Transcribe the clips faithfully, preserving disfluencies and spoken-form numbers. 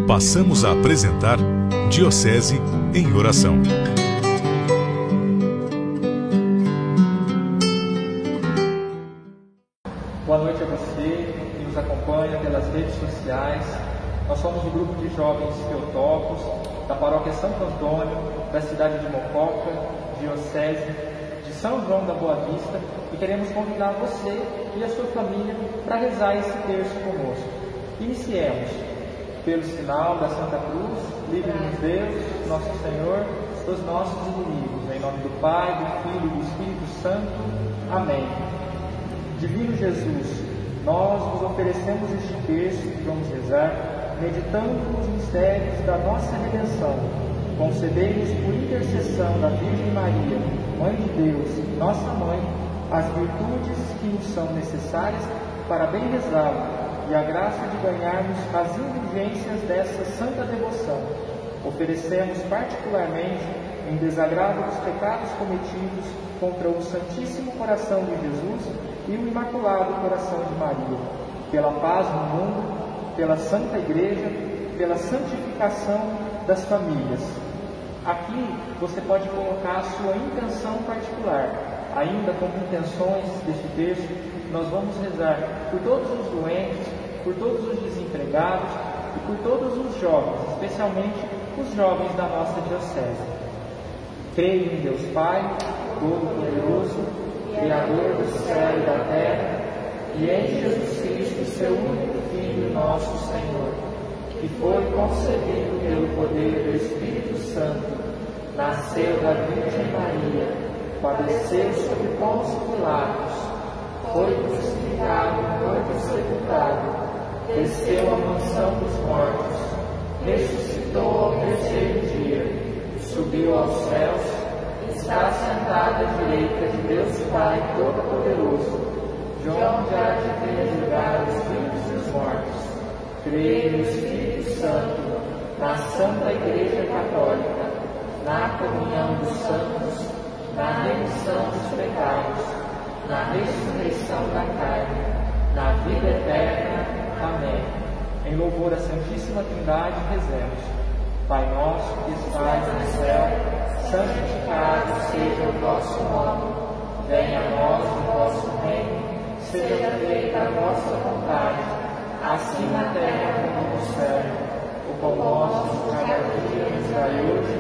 Passamos a apresentar Diocese em Oração. Boa noite a você que nos acompanha pelas redes sociais. Nós somos o grupo de jovens Teotocos, da paróquia Santo Antônio, da cidade de Mococa, Diocese de São João da Boa Vista, e queremos convidar você e a sua família para rezar esse terço conosco. Iniciemos pelo sinal da Santa Cruz, livre-nos Deus, nosso Senhor, dos nossos inimigos. Em nome do Pai, do Filho e do Espírito Santo. Amém. Divino Jesus, nós vos oferecemos este terço que vamos rezar, meditando nos mistérios da nossa redenção. Concedei-nos, por intercessão da Virgem Maria, Mãe de Deus, nossa Mãe, as virtudes que nos são necessárias para bem rezá-lo e a graça de ganharmos as indulgências dessa santa devoção. Oferecemos particularmente, em desagrado dos pecados cometidos contra o Santíssimo Coração de Jesus e o Imaculado Coração de Maria, pela paz no mundo, pela Santa Igreja, pela santificação das famílias. Aqui você pode colocar a sua intenção particular. Ainda com intenções deste texto, nós vamos rezar por todos os doentes, por todos os desempregados e por todos os jovens, especialmente os jovens da nossa diocese. Creio em Deus Pai, Todo-Poderoso, Criador do céu e da terra, e em Jesus Cristo, seu único Filho, nosso Senhor, que foi concebido pelo poder do Espírito Santo, nasceu da Virgem Maria, padeceu sob Pôncio Pilatos, foi crucificado, morto e sepultado, desceu à mansão dos mortos, ressuscitou ao terceiro dia, subiu aos céus, está sentado à direita de Deus Pai Todo-Poderoso, de onde há de vir julgar os vivos e os mortos. Creio no Espírito Santo, na Santa Igreja Católica, na comunhão dos santos, na remissão dos pecados, na ressurreição da carne, na vida eterna. Amém. Em louvor à Santíssima Trindade, rezemos. Pai nosso que estais no céu, santificado seja o vosso nome. Venha a nós o vosso reino, seja feita a vossa vontade, assim na terra como no céu. O pão nosso de cada dia nos dai hoje,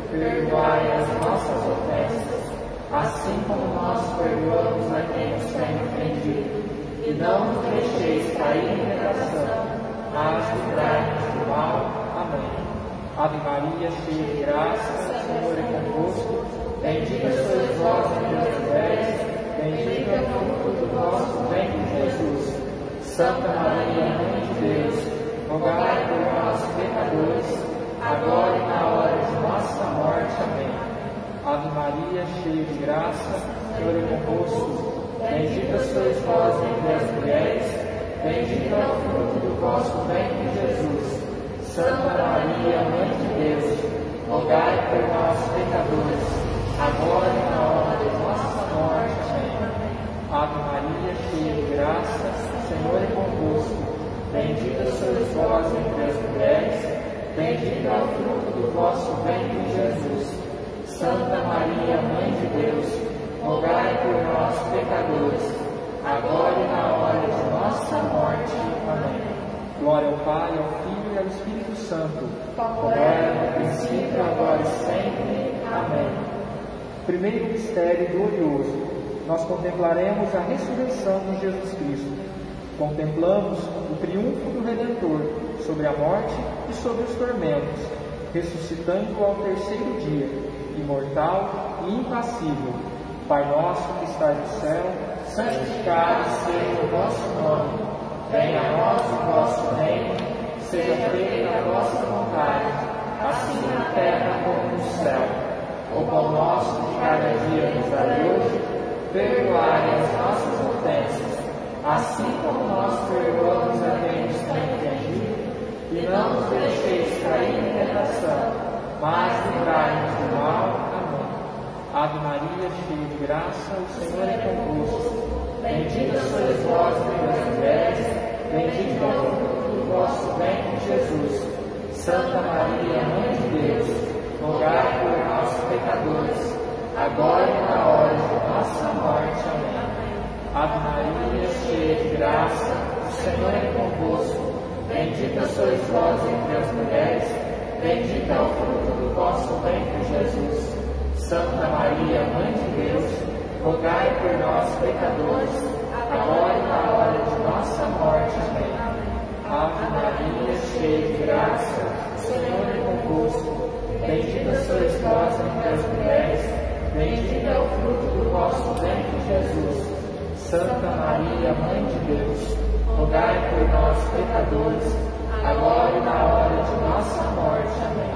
perdoai as nossas ofensas, assim como nós perdoamos a quem nos tem ofendido. E não nos deixeis cair em tentação, mas livrai-nos do mal. Amém. Ave Maria, cheia de graça, o Senhor é convosco. Bendita sois vós entre as mulheres, bendito é o fruto do vosso ventre, Jesus. Santa Maria, Mãe de Deus, rogai por nós, pecadores, agora e na hora de nossa morte. Amém. Ave Maria, cheia de graça, o Senhor é convosco. Bendita sois vós entre as mulheres, bendito é o fruto do vosso ventre, Jesus. Santa Maria, Mãe de Deus, rogai por nós, pecadores, agora e na hora de nossa morte. Amém. Ave Maria, cheia de graça, o Senhor é convosco. Bendita sois vós entre as mulheres, bendito é o fruto do vosso ventre, Jesus. Santa Maria, Mãe de Deus, rogai por nós, pecadores, agora e na hora de nossa morte. Amém. Glória ao Pai, ao Filho e ao Espírito Santo, como era no princípio, agora e sempre. Amém. Primeiro mistério glorioso. Nós contemplaremos a ressurreição de Jesus Cristo. Contemplamos o triunfo do Redentor sobre a morte e sobre os tormentos, ressuscitando ao terceiro dia, imortal e impassível. Pai nosso que estás no céu, santificado seja o vosso nome. Venha a nós o vosso reino, seja feita a vossa vontade, assim na terra como no céu. O pão nosso de cada dia nos dai hoje, perdoai as nossas ofensas, assim como nós perdoamos a quem nos tem ofendido, e não nos deixeis cair em tentação, mas livrai-nos do mal. Amém. Ave Maria, cheia de graça, o Senhor é convosco. Bendita sois vós entre as mulheres, bendito é o fruto do vosso ventre, Jesus. Santa Maria, Mãe de Deus, rogai por nós, pecadores, agora e na hora de nossa morte. Amém. Ave Maria, cheia de graça, o Senhor é convosco. Bendita sois vós entre as mulheres, bendito é o fruto do vosso ventre, Jesus. Santa Maria, Mãe de Deus, rogai por nós, pecadores, agora e na hora de nossa morte. Amém. Ave Maria, cheia de graça, o Senhor é convosco. Bendita sois vós entre as mulheres, bendito é o fruto do vosso ventre, Jesus. Santa Maria, Mãe de Deus, rogai por nós, pecadores, agora e na hora de nossa morte. Amém.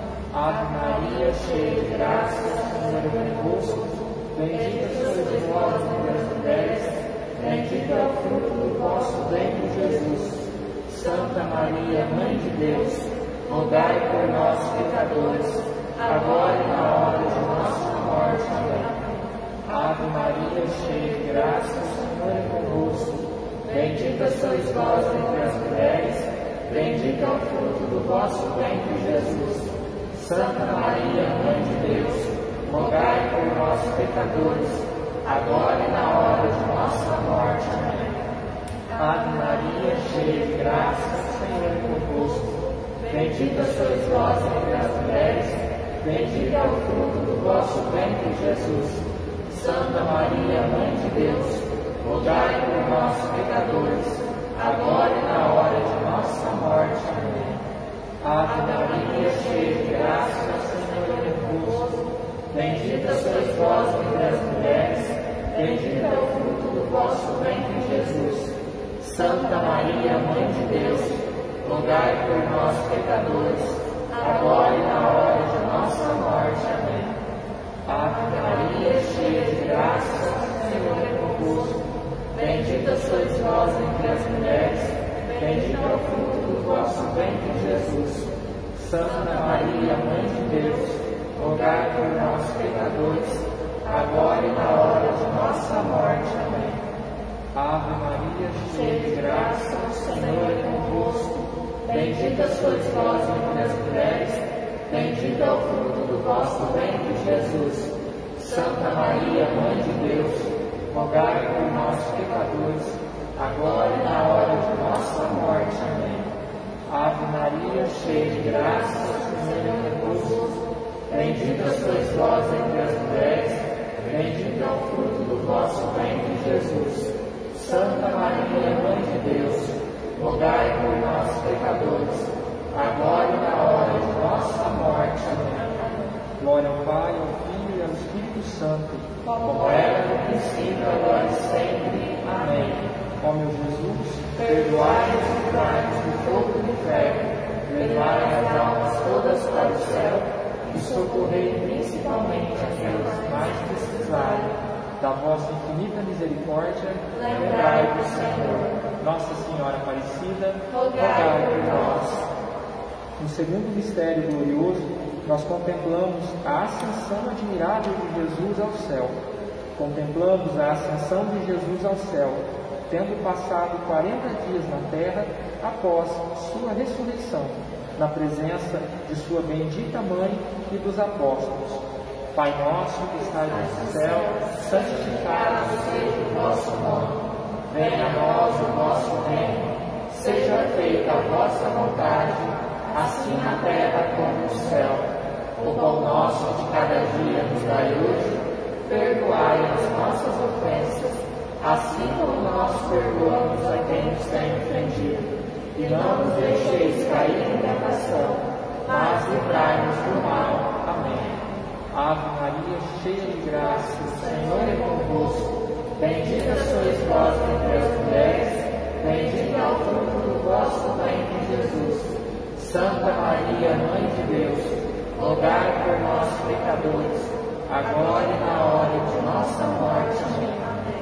Ave Maria, cheia de graça, o Senhor é convosco. Bendita sois vós entre as mulheres, bendito é o fruto do vosso ventre, Jesus. Santa Maria, Mãe de Deus, rogai por nós, pecadores, agora e na hora de nossa morte. Amém. Ave Maria, cheia de graça, o Senhor é convosco. Bendita sois vós entre as mulheres, bendito é o fruto do vosso ventre, Jesus. Santa Maria, Mãe de Deus, rogai por nós, pecadores, agora e na hora de nossa morte. Amém. Ave Maria, cheia de graça, o Senhor é convosco. Bendita sois vós entre as mulheres, bendito é o fruto do vosso ventre, Jesus. Santa Maria, Mãe de Deus, rogai por nós, pecadores, agora e na hora de nossa morte. Amém. Ave Maria, cheia de graça, o Senhor é convosco. Bendita sois vós entre as mulheres, bendito é o fruto do vosso ventre, Jesus. Santa Maria, Mãe de Deus, rogai por nós, pecadores, agora e na hora de nossa morte. Amém. Ave Maria, cheia de graça, o Senhor é convosco. Bendita sois vós entre as mulheres, bendito é o fruto do vosso ventre, Jesus. Santa Maria, Mãe de Deus, rogai por nós, pecadores, agora e na hora de nossa morte. Amém. Ave Maria, cheia de graça, o Senhor é convosco. Bendita sois vós entre as mulheres, bendito é o fruto do vosso ventre, Jesus. Santa Maria, Mãe de Deus, rogai por nós, pecadores, agora e na hora de nossa morte. Amém. Ave Maria, cheia de graça, o Senhor é convosco. Bendita sois vós entre as mulheres, bendito é o fruto do vosso ventre, Jesus. Santa Maria, Mãe de Deus, rogai por nós, pecadores, agora e na hora de nossa morte. Amém. Glória ao Pai, ao Filho e ao Espírito Santo, como era no princípio, agora e sempre. Amém. Ó meu Jesus, perdoai-nos e livrai-nos do fogo do inferno, levai as almas todas para o céu e socorrei principalmente aquelas mais precisarem da vossa infinita misericórdia. Lembrai-vos, Senhor. Nossa Senhora Aparecida, rogai por nós. No segundo mistério glorioso, nós contemplamos a ascensão admirável de Jesus ao céu. Contemplamos a ascensão de Jesus ao céu, tendo passado quarenta dias na terra após sua ressurreição, na presença de sua bendita Mãe e dos apóstolos. Pai nosso que estais no céu, santificado seja o vosso nome. Venha a nós o vosso reino. Seja feita a vossa vontade, assim na terra como no céu. O pão nosso de cada dia nos dai hoje. Perdoai as nossas ofensas, assim como nós perdoamos a quem nos tem ofendido. E não nos deixeis cair em tentação, mas livrai-nos do mal. Amém. Ave Maria, cheia de graça, o Senhor é convosco. Bendita sois vós entre as mulheres, bendito é o fruto do vosso ventre, Jesus. Santa Maria, Mãe de Deus, rogai por nós, pecadores, agora e na hora de nossa morte. Amém.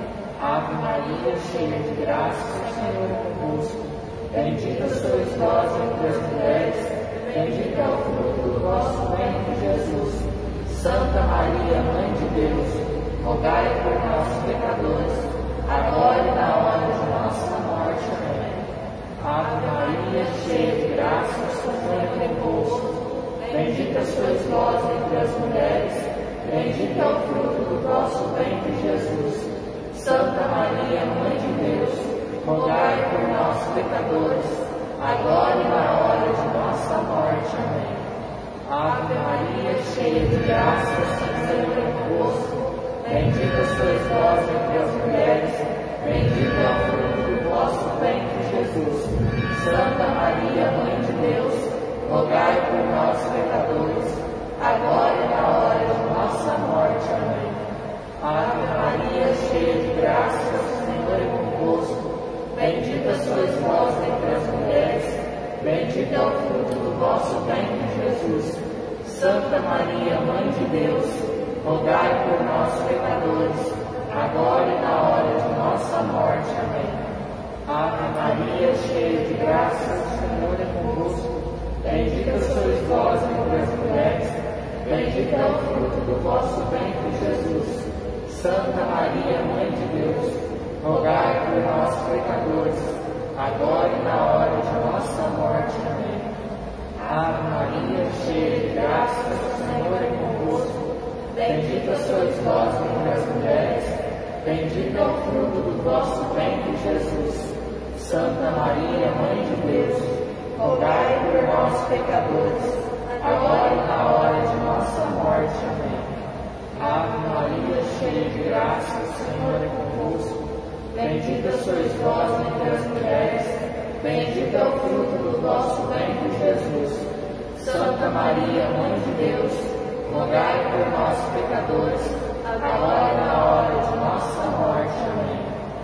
Ave Maria, cheia de graça, o Senhor é convosco. Bendita sois vós entre as mulheres, bendito é o fruto do vosso ventre, Jesus. Santa Maria, Mãe de Deus, rogai por nós, pecadores, agora e na hora de nossa morte. Amém. Ave Maria, cheia de graça, o Senhor é convosco. bendito é o fruto do vosso ventre, Jesus. Santa Maria, Mãe de Deus, rogai por nós, pecadores, agora e na hora de nossa morte. Amém. Ave Maria, cheia de graça, o Senhor é convosco. Bendita sois vós entre as mulheres, bendito é o fruto do vosso ventre, Jesus. Santa Maria, Mãe de Deus, rogai por nós, pecadores, agora e na hora de nossa morte. Amém. Ave Maria, cheia de graça, o Senhor é convosco. Bendita sois vós entre as mulheres, bendito é o fruto do vosso ventre, Jesus. Santa Maria, Mãe de Deus, rogai por nós, pecadores, agora e na hora de nossa morte. Amém. Ave Maria, cheia de graça, o Senhor é convosco. Bendita sois vós entre as mulheres, bendito é o fruto do vosso ventre, Jesus. Santa Maria, Mãe de Deus, rogai por nós, pecadores, agora e na hora de nossa morte. Amém. Ave Maria, cheia de graça, o Senhor é convosco. Bendita sois vós entre as mulheres, bendito é o fruto do vosso ventre, Jesus. Santa Maria, Mãe de Deus, rogai por nós, pecadores, agora e na hora de nossa morte. Amém. Ave Maria, cheia de graça, o Senhor é convosco. Bendita sois vós entre as mulheres, bendito é o fruto do vosso ventre, Jesus. Santa Maria, Mãe de Deus, rogai por nós, pecadores, agora e na hora de nossa morte. Amém.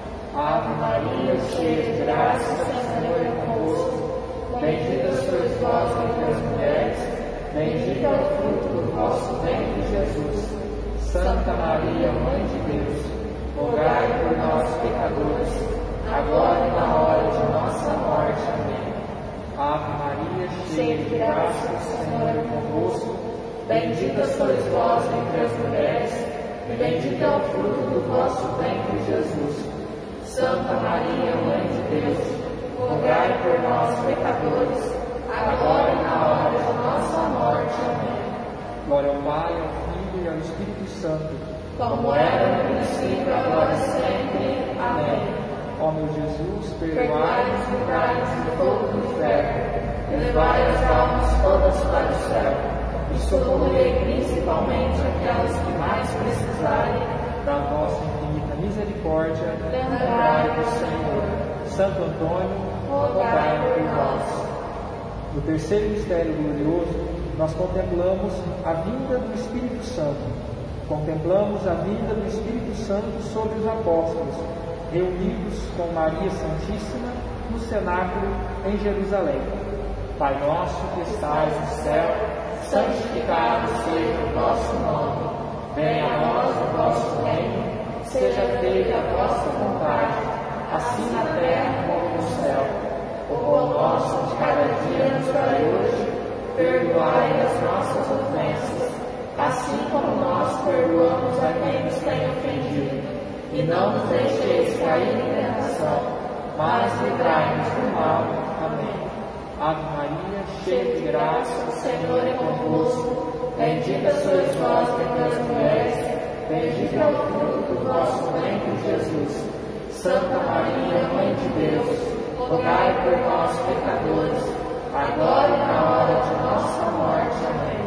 Ave Maria, cheia de graça, o Senhor é convosco. Bendita sois vós entre as mulheres, bendito é o fruto do vosso ventre, Jesus. Santa Maria, Mãe de Deus, rogai por nós, pecadores, agora e na hora de nossa morte. Amém. Ave Maria, cheia de graça, o Senhor é convosco. Bendita sois vós entre as mulheres, e bendito é o fruto do vosso ventre, Jesus. Santa Maria, Mãe de Deus, rogai por nós, pecadores, agora e na hora de nossa morte. Amém. Glória ao Pai, ao Filho e ao Espírito Santo, como era no princípio, agora e sempre. Amém. Ó meu Jesus, Perdoai-nos, perdoai-nos, livrai-nos do fogo do inferno, e levai as almas todas para o céu, e socorrei principalmente aquelas que mais precisarem da vossa infinita misericórdia. lembrai-vos, Senhor. Santo Antônio, Rogai por nós. no terceiro mistério glorioso, nós contemplamos a vinda do Espírito Santo. Contemplamos a vinda do Espírito Santo sobre os apóstolos, reunidos com Maria Santíssima no cenáculo em Jerusalém. Pai nosso que estais no céu, Santificado seja o vosso nome. Venha a nós o vosso reino. Seja feita a vossa vontade, assim na terra como no céu. O pão nosso de cada dia nos dai hoje. Perdoai as nossas ofensas, assim como nós perdoamos a quem nos tem ofendido. E não nos deixeis cair em tentação, mas livrai-nos do mal. Amém. Ave Maria, cheia de graça, O Senhor é convosco. Bendita sois vós entre as mulheres, bendito é o fruto do vosso ventre, Jesus. Santa Maria, Mãe de Deus, rogai por nós, pecadores, agora e na hora de nossa morte. Amém.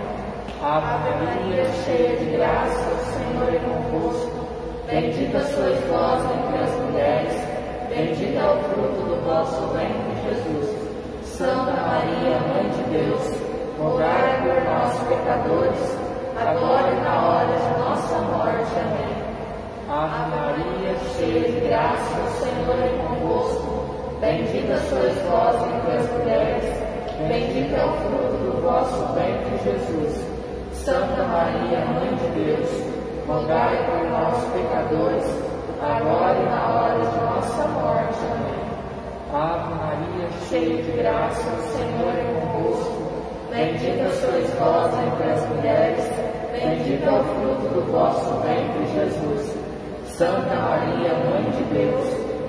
Ave Maria, cheia de graça, o Senhor é convosco. Bendita sois vós entre as mulheres, bendito é o fruto do vosso ventre, Jesus. Santa Maria, Mãe de Deus, rogai por nós, pecadores, agora e na hora de nossa morte. Amém. Ave Maria, cheia de graça, o Senhor é convosco. Bendita sois vós entre as mulheres, bendito é o fruto do vosso ventre, Jesus. Santa Maria, Mãe de Deus, rogai por nós, pecadores, agora e na hora de nossa morte. Amém. Ave Maria, Cheia de graça, o Senhor é convosco. Bendita sois vós entre as mulheres, bendito é o fruto do vosso ventre, Jesus. Santa Maria, Mãe de Deus,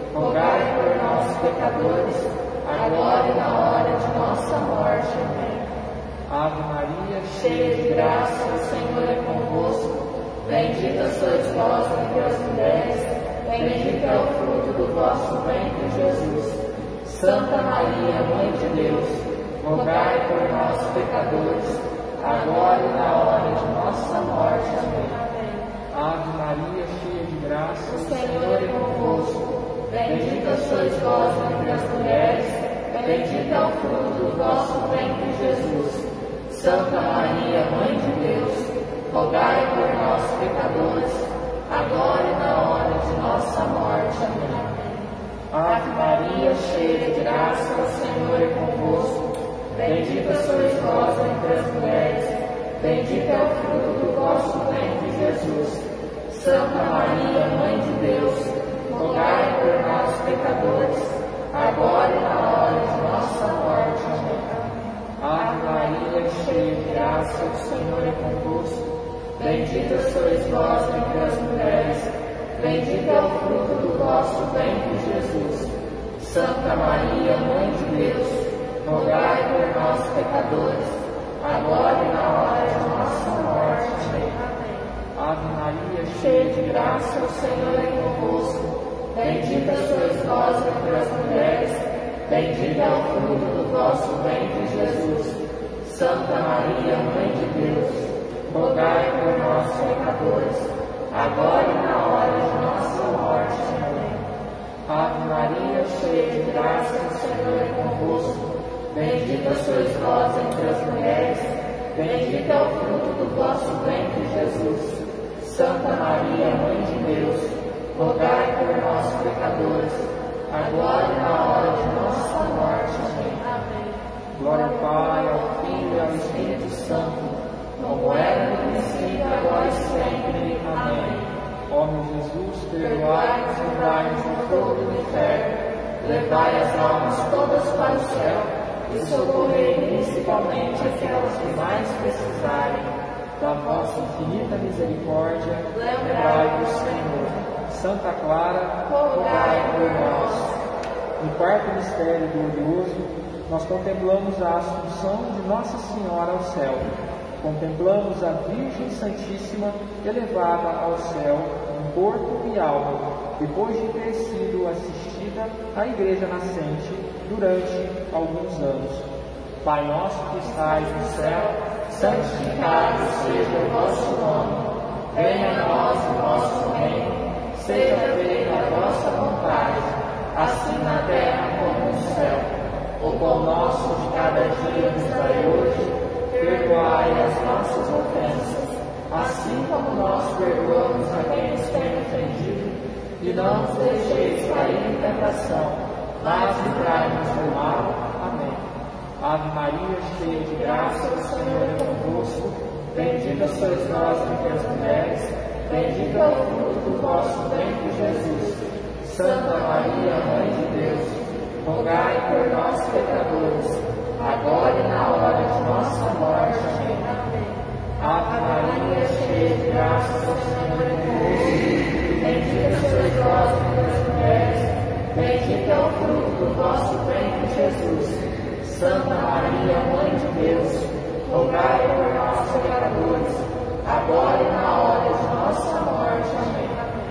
rogai por nós, pecadores, agora e na hora de nossa morte. Amém. Ave Maria, Cheia de graça, o Senhor é convosco. Bendita sois vós entre as mulheres, bendito é o fruto do vosso ventre, Jesus. Santa Maria, Mãe de Deus, rogai por nós, pecadores, agora e na hora de nossa morte. Amém. Ave Maria, cheia de graça, O Senhor é convosco. Bendita sois vós entre as mulheres, bendito é o fruto do vosso ventre, Jesus. Santa Maria, Mãe de Deus, rogai por nós, pecadores, agora e na hora de nossa morte. Amém. Ave Maria, cheia de graça, o Senhor é convosco. Bendita sois vós entre as mulheres, bendito é o fruto do vosso ventre, Jesus. Santa Maria, Mãe de Deus, rogai por nós, pecadores, agora e na hora de nossa morte. Amém. Ave Maria, cheia de graça, o Senhor é convosco. Bendita sois vós entre as mulheres, bendito é o fruto do vosso ventre, Jesus. Santa Maria, Mãe de Deus, rogai por nós, pecadores, agora e na hora de nossa morte. Amém. Ave Maria, Cheia de graça, o Senhor é convosco. Bendita sois vós entre as mulheres, bendito é o fruto do vosso ventre, Jesus. Santa Maria, Mãe de Deus, rogai por nós, pecadores, agora e na hora de nossa morte. Amém. Ave Maria, Cheia de graça, o Senhor é convosco. Bendita sois vós entre as mulheres, bendito é o fruto do vosso ventre, Jesus. Santa Maria, Mãe de Deus, rogai por nós, pecadores, agora e na hora de nossa morte. Amém. Amém. glória ao Pai, ao Filho e ao Espírito Santo, como era no princípio, agora e sempre. Amém. Ó meu Jesus, Perdoai-nos, livrai-nos do fogo do inferno, levai as almas todas para o céu e socorrei principalmente aquelas que mais precisarem da vossa infinita misericórdia. Lembrai-vos, Senhor. Santa Clara, Rogai por nós. No quarto mistério glorioso, nós contemplamos a Assunção de Nossa Senhora ao céu. Contemplamos a Virgem Santíssima elevada ao céu em corpo e alma, depois de ter sido assistida à Igreja Nascente durante alguns anos. Pai nosso que estais no céu, santificado seja o vosso nome. Venha a nós o vosso reino. Seja feita a vossa vontade, assim na terra como no céu. O pão nosso de cada dia nos dai hoje. Perdoai as nossas ofensas, assim como nós perdoamos a quem nos tem ofendido. E não nos deixeis cair em tentação, mas livrai-nos do mal. Amém. Ave Maria, cheia de graça, o Senhor é convosco. Bendita sois vós entre as mulheres, bendito é o fruto do vosso ventre, Jesus. Santa Maria, Mãe de Deus, rogai por nós, pecadores, agora e na hora de nossa morte. Amém. Ave Maria, cheia de graça, o Senhor é convosco. Bendita sois vós entre as mulheres, bendito é o fruto do vosso ventre, Jesus. Santa Maria, Mãe de Deus, rogai por nós, pecadores, agora e na hora de nossa morte. Amém.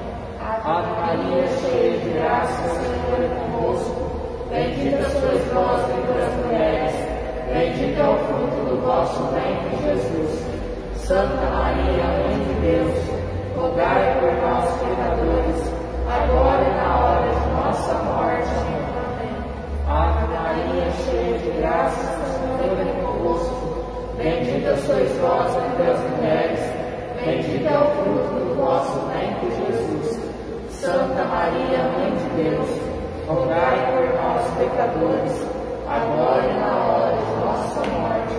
Ave Maria, cheia de graça, o Senhor é convosco. Bendita sois vós entre as mulheres, bendito é o fruto do vosso ventre, Jesus. Santa Maria, Mãe de Deus, rogai por nós, pecadores, agora e na hora de nossa morte. Amém. Ave Maria, cheia de graça, o Senhor é convosco. Bendita sois vós entre as mulheres, bendito é o fruto do vosso ventre, Jesus. Santa Maria, Mãe de Deus, rogai por nós, pecadores, agora e na hora de nossa morte.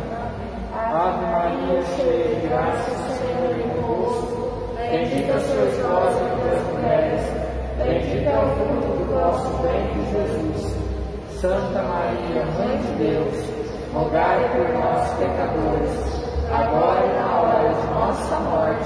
Ave Maria, cheia de graça, o Senhor é convosco. Bendita sois vós entre as mulheres, bendito é o fruto do vosso ventre, Jesus. Santa Maria, Mãe de Deus, rogai por nós, pecadores, agora e na hora de nossa morte.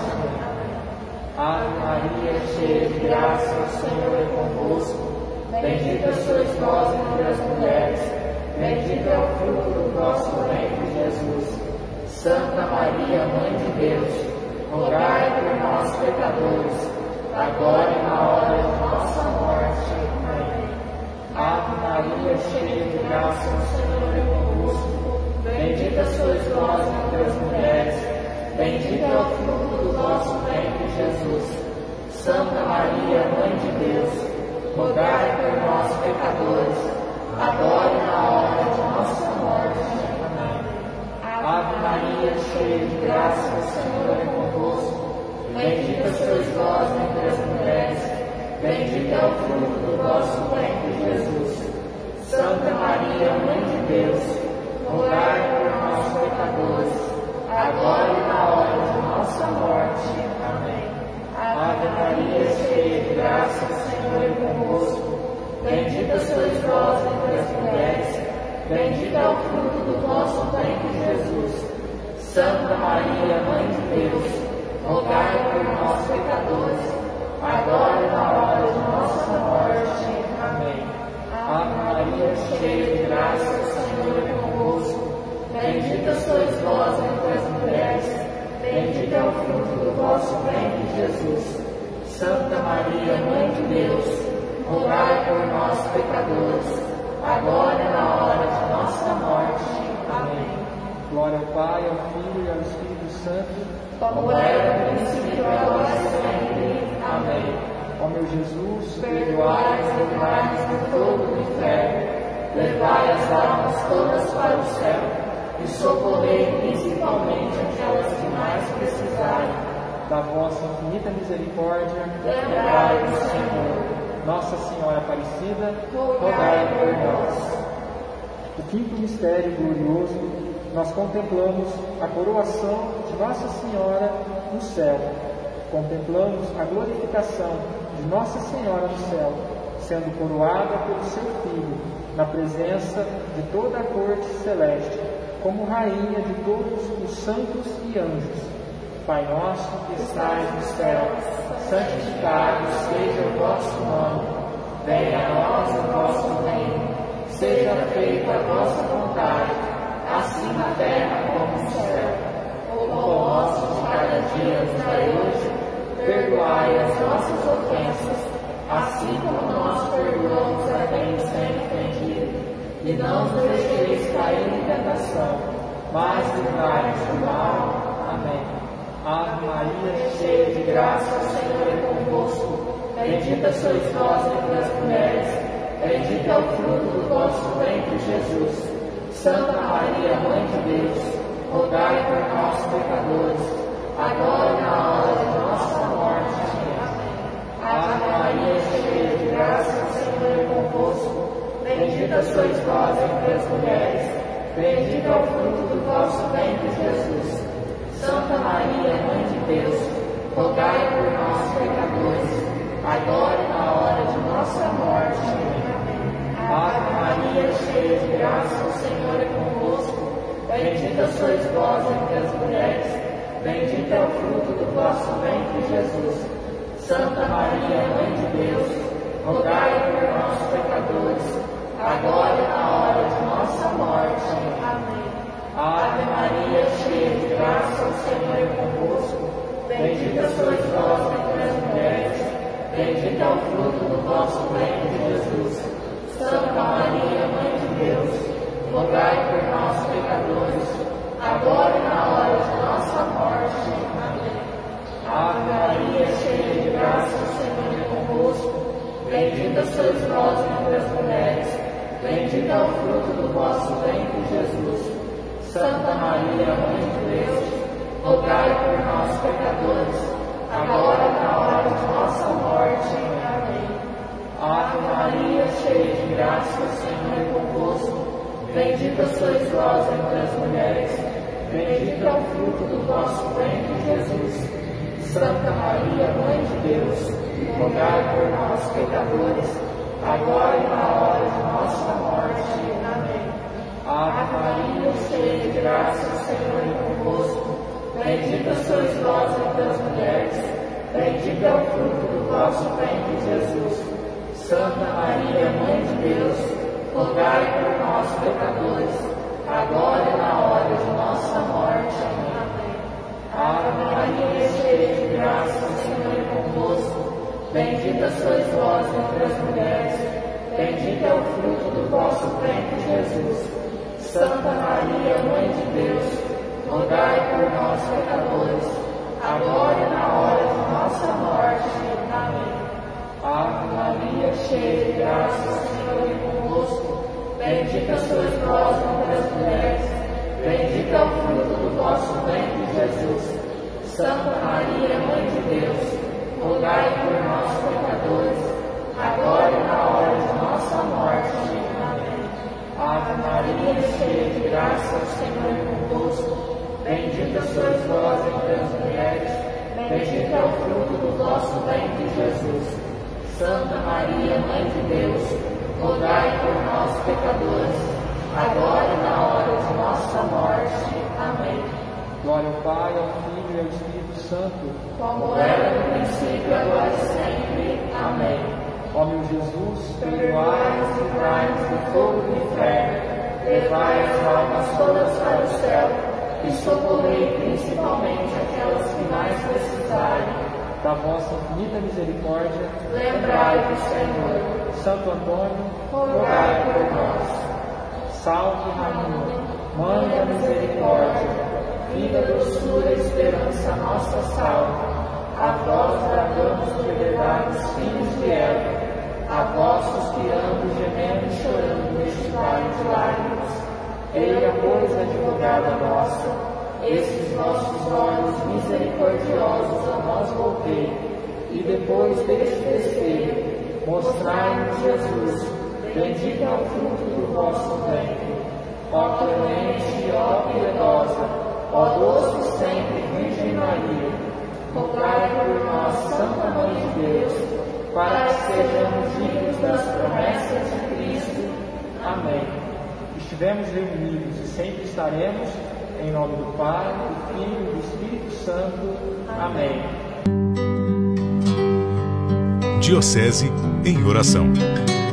Ave Maria, cheia de graça, o Senhor é convosco. Bendita sois vós entre as mulheres, bendito é o fruto do vosso ventre, Jesus. Santa Maria, Mãe de Deus, rogai por nós, pecadores, agora e na hora de nossa morte. Amém. Ave Maria, cheia de graça, o Senhor é convosco. Bendita sois vós entre as mulheres, bendito é o fruto do vosso ventre, Jesus. Santa Maria, Mãe de Deus, rogai por nós, pecadores, agora e na hora de nossa morte. Amém. Ave Maria, cheia de graça, o Senhor é convosco. Bendita sois vós entre as mulheres, bendito é o fruto do vosso ventre, Jesus. Santa Maria, Mãe de Deus, rogai por nós, pecadores, agora e na hora de nossa morte. Amém. Ave Maria, cheia de graça, o Senhor é convosco. Bendita sois vós entre as mulheres, bendito é o fruto do vosso ventre, Jesus. Santa Maria, Mãe de Deus, rogai por nós, pecadores, agora e na hora de nossa morte. Amém. Ave Maria, cheia de graça, o Senhor é convosco. Bendita sois vós entre as mulheres, bendito é o fruto do vosso ventre, Jesus. Santa Maria, Mãe de Deus, rogai por nós, pecadores, agora e na hora de nossa morte. Amém. Glória ao Pai, ao Filho e ao Espírito Santo, como era no princípio, agora e sempre. Amém. Ó meu Jesus, perdoai as livrai-nos do fogo do inferno, levai as almas todas para o céu e socorrei principalmente aquelas que mais precisarem da vossa infinita misericórdia. Lembrai-nos, Senhor. Nossa Senhora Aparecida, rogai por nós. O quinto mistério glorioso, nós contemplamos a coroação de Nossa Senhora no céu. Contemplamos a glorificação de Nossa Senhora no céu, sendo coroada pelo seu Filho, na presença de toda a corte celeste, como rainha de todos os santos e anjos. Pai nosso que estais no céu, santificado seja o vosso nome. Venha a nós o vosso reino. Seja feita a vossa vontade, assim na terra como no céu. O pão nosso de cada dia nos dai hoje. Perdoai as nossas ofensas, assim como nós perdoamos a quem nos tem ofendido. E não nos deixeis cair em tentação, mas livrai-nos do mal. Amém. Ave Maria, cheia de graça, o Senhor é convosco. Bendita sois vós entre as mulheres, bendito é o fruto do vosso ventre, Jesus. Santa Maria, Mãe de Deus, rogai por nós, pecadores, agora e na hora de nossa morte. Amém. Ave Maria, cheia de graça, o Senhor é convosco. Bendita sois vós entre as mulheres, bendito é o fruto do vosso ventre, Jesus. Santa Maria, Mãe de Deus, rogai por nós, pecadores, agora e na hora de nossa morte. Amém. Ave Maria, cheia de graça, o Senhor é convosco. Bendita sois vós entre as mulheres, bendito é o fruto do vosso ventre, Jesus. Santa Maria, Mãe de Deus, rogai por nós, pecadores, agora e na hora de nossa morte. Amém. Ave Maria, cheia de graça, o Senhor é convosco. Bendita sois vós entre as mulheres, bendito é o fruto do vosso ventre, Jesus. Santa Maria, Mãe de Deus, rogai por nós, pecadores, agora e na hora de nossa morte. Amém. Ave Maria, cheia de graça, o Senhor é convosco. Bendita sois vós entre as mulheres, bendito é o fruto do vosso ventre, Jesus. Santa Maria, Mãe de Deus, rogai por nós, pecadores, agora e na hora de nossa morte. Amém. Ave Maria, cheia de graça, o Senhor é convosco. Bendita sois vós entre as mulheres, bendito é o fruto do vosso ventre, Jesus. Santa Maria, Mãe de Deus, rogai por nós, pecadores, agora e na hora de nossa morte. Amém. Ave Maria, cheia de graça, o Senhor é convosco. Bendita sois vós entre as mulheres, bendito é o fruto do vosso ventre, Jesus. Santa Maria, Mãe de Deus, rogai por nós, pecadores, agora e na hora de nossa morte. Amém. Ave Maria, cheia Bendita sois vós entre as mulheres, bendito é o fruto do vosso ventre, Jesus. Santa Maria, Mãe de Deus, rogai por nós, pecadores, agora e na hora de nossa morte. Amém. Ave Maria, cheia de graça, o Senhor é convosco. Bendita sois vós entre as mulheres, bendito é o fruto do vosso ventre, Jesus. Santa Maria, Mãe de Deus, rogai por nós, pecadores, agora e na hora de nossa morte. Amém. Ave Maria, cheia de graça, o Senhor é convosco. Bendita sois vós entre as mulheres, bendito é o fruto do vosso ventre, Jesus. Santa Maria, Mãe de Deus, rogai por nós, pecadores, agora e na hora de nossa morte. Amém. Glória ao Pai, ao Filho e ao Espírito Santo, como era no princípio, agora e sempre. Amém. Ó meu Jesus, perdoai-nos e livrai-nos do fogo do inferno, levai as almas todas para o céu e socorrei principalmente aquelas que mais precisarem da vossa infinita misericórdia. Lembrai-vos, Senhor. Santo Antônio, rogai por nós. Salve, Rainha, Mãe da Misericórdia, vida, doçura e esperança, nossa salve. A vós bradamos, liberdade, filhos de Eva, a vós suspirando, gemendo e chorando neste vale de lágrimas. Eia, pois, advogada nossa, esses vossos olhos misericordiosos a nós volvei, e depois deste desterro, mostrai-nos Jesus, bendito é o fruto do vosso ventre. Ó clemente, ó piedosa, ó doce sempre Virgem Maria, rogai por nós, Santa Mãe de Deus, para que sejamos dignos das promessas de Cristo. Amém. Estivemos reunidos e sempre estaremos, em nome do Pai, do Filho e do Espírito Santo. Amém. Diocese em oração.